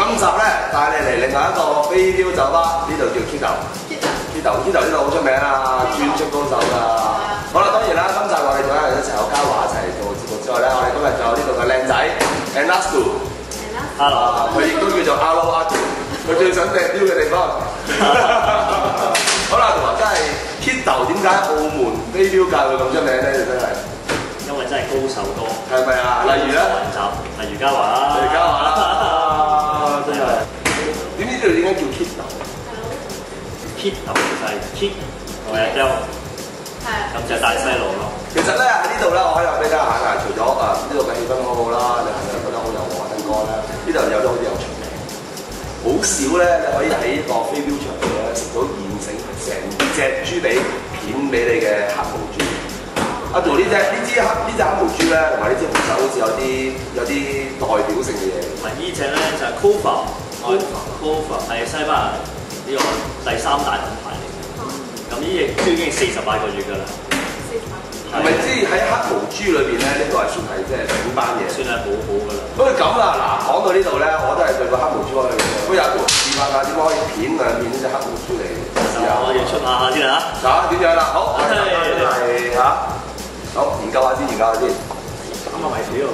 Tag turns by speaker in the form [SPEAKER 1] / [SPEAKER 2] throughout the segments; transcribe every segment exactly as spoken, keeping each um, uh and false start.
[SPEAKER 1] 今集咧帶你嚟另外一個飛鏢酒吧，呢度叫 Kiddo。Kiddo，Kiddo 呢度好出名啊，專職高手㗎。好啦，當然啦，今集我哋仲有一齊有嘉華一齊做節目之外咧，我哋今日仲有呢度嘅靚仔 Anastu。Hello。佢亦都叫做 Alo Atu， 佢最想掟標嘅地方。好啦，同埋真係 Kiddo 點解澳門飛鏢界會咁出名咧？真係。
[SPEAKER 2] 因為真係高手多，係
[SPEAKER 1] 咪啊？例如咧，
[SPEAKER 2] 例如嘉華啦，
[SPEAKER 1] 例如嘉華啦，真係。點知呢度點解叫 Kiddo？Kiddo
[SPEAKER 2] 其實係 Kid 同埋 Del， 係咁就大細路咯。
[SPEAKER 1] 其實咧喺呢度咧，我可以話俾大家聽，除咗誒呢度嘅氣氛好好啦，你係咪覺得好有華燈光咧？呢度有啲好似有出名，好少咧，你可以喺一個飛鏢場度咧食到現成成隻豬髀片俾你嘅黑毛豬。阿杜呢隻呢支黑呢隻黑毛豬咧，同埋呢支紅手好似有啲有啲代表性嘅嘢。唔係呢隻咧就係 Cova，Cova 係西班牙呢個第三大品牌嚟嘅。咁呢隻豬已經四十八個月㗎啦。係咪知喺黑毛豬裏邊咧？呢個係算係即係頂班嘢，算係好好㗎啦。不過咁啦，嗱講到呢度咧，我都係對個黑毛豬可以，不過阿杜示範下點可以片兩片呢隻黑毛豬嚟試下。我要出下下先啦嚇。嗱點樣啦？好，係嚇。好，研究下先，研究下先。咁啊，咪屌！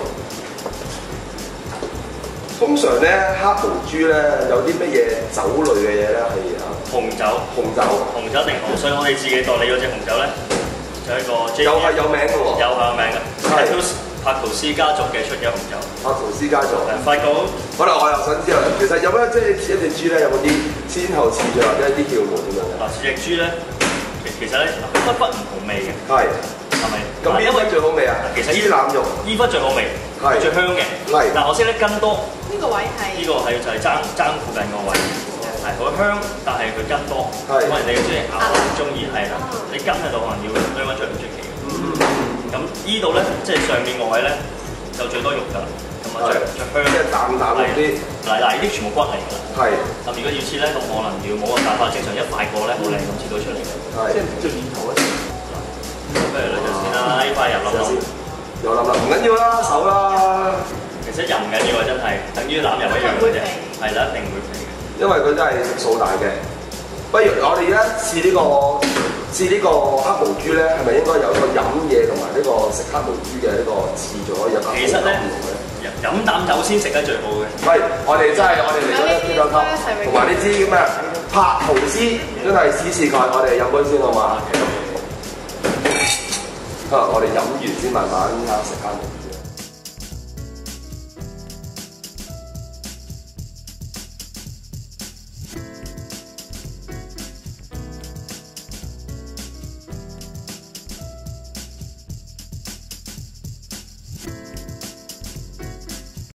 [SPEAKER 1] 通常咧，黑毛豬咧有啲乜嘢酒類嘅嘢咧係啊？紅酒，紅酒，紅酒定紅，所以我哋自己代理嗰隻紅酒咧，就係一個又係有名嘅喎，有係有名嘅，係柏圖斯家族嘅出嘅紅酒。柏圖斯家族，係法國。可能我又想知道，其實有咩即係似一隻豬咧，有冇啲先後次序或者一啲竅門咁樣嘅？嗱，隻豬咧，其其實咧不不唔同味嘅。係。係咪？咁邊一位最好味啊？其實伊腩肉，伊忽最好味，最香嘅。係。但可惜咧，筋多。呢個位係。呢個係就係爭爭附近個位，係好香，但係佢筋多。係。可能你中意咬，中意係啦。你筋喺度可能要兩蚊出唔出奇嘅。咁依度咧，即係上面個位咧，就最多肉㗎啦。咁啊，最最香。即係啖啖嗰啲。嗱嗱，呢啲全部骨嚟㗎啦。係。咁如果要切咧，咁可能要冇咁大塊，正常一塊過咧，好靚咁切到出嚟嘅。係。即係最面頭嗰啲。不如兩隻先啦，呢塊油冧冧，油冧冧唔緊要啦，手啦。其實油唔緊要啊，真係等於腩油一樣嘅啫，係啦，一定會肥嘅。因為佢真係食素大嘅。不如我哋而家試呢個試呢個黑毛豬咧，係咪應該有個飲嘢同埋呢個食黑毛豬嘅呢個次序可以有個？其實咧，飲啖酒先食得最好嘅。喂，我哋真係我哋嚟咗呢兩級，同埋呢支咁嘅柏圖斯，真係試試佢，我哋飲杯先好嘛？啊！我哋飲完先慢慢食翻。